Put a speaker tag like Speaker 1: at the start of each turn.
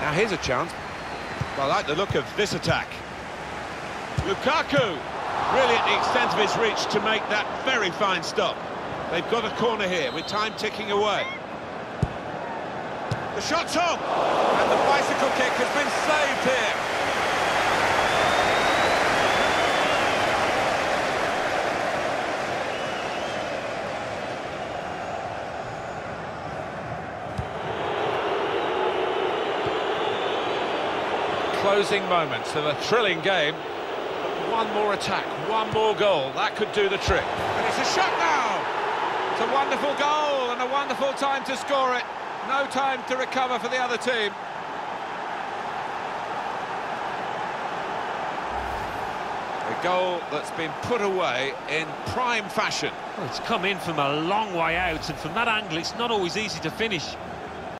Speaker 1: Now here's a chance.
Speaker 2: I like the look of this attack. Lukaku, really at the extent of his reach to make that very fine stop. They've got a corner here with time ticking away. The shot's on, and the bicycle kick has been saved here.
Speaker 1: Closing moments of a thrilling game. One more attack, one more goal, that could do the trick.
Speaker 2: And it's a shot now! It's a wonderful goal and a wonderful time to score it. No time to recover for the other team. A goal that's been put away in prime fashion.
Speaker 3: Well, it's come in from a long way out, and from that angle it's not always easy to finish.